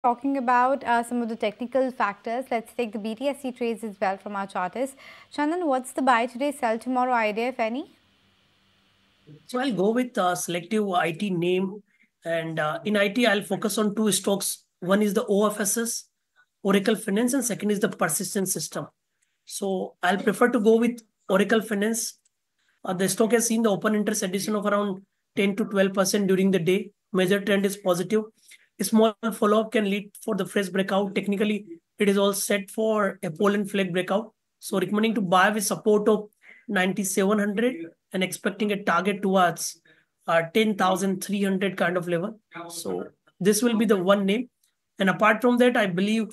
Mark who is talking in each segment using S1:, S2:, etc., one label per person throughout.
S1: Talking about some of the technical factors, let's take the BTST trades as well from our chartist. Chandan, what's the buy today, sell tomorrow idea, if any?
S2: So I'll go with selective IT name. And in IT, I'll focus on two stocks. One is the OFSS, Oracle Finance, and second is the Persistent System. So I'll prefer to go with Oracle Finance. The stock has seen the open interest addition of around 10 to 12% during the day. Major trend is positive. A small follow-up can lead for the fresh breakout. Technically, it is all set for a Poland flag breakout. So recommending to buy with support of 9,700 and expecting a target towards 10,300 kind of level. So this will be the one name. And apart from that, I believe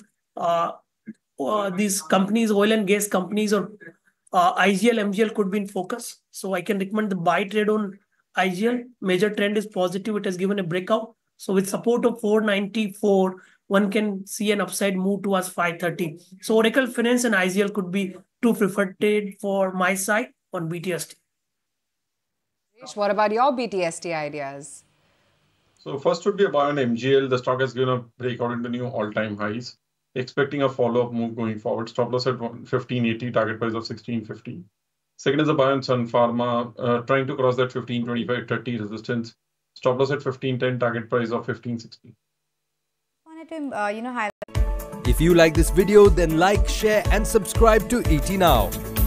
S2: these companies, oil and gas companies or IGL, MGL could be in focus. So I can recommend the buy trade on IGL. Major trend is positive. It has given a breakout. So with support of 494, one can see an upside move towards 530. So Oracle Finance and IGL could be two preferred trade for my side on BTST.
S3: What about your BTST ideas?
S4: So first would be a buy on MGL. The stock has given a breakout into new all-time highs. Expecting a follow-up move going forward. Stop loss at 1580, target price of 1650. Second is a buy on Sun Pharma, trying to cross that 1525.30 resistance. Stop loss at 1510, target price of 1560.
S1: Wanted to, highlight.
S5: If you like this video, then like, share and subscribe to ET Now.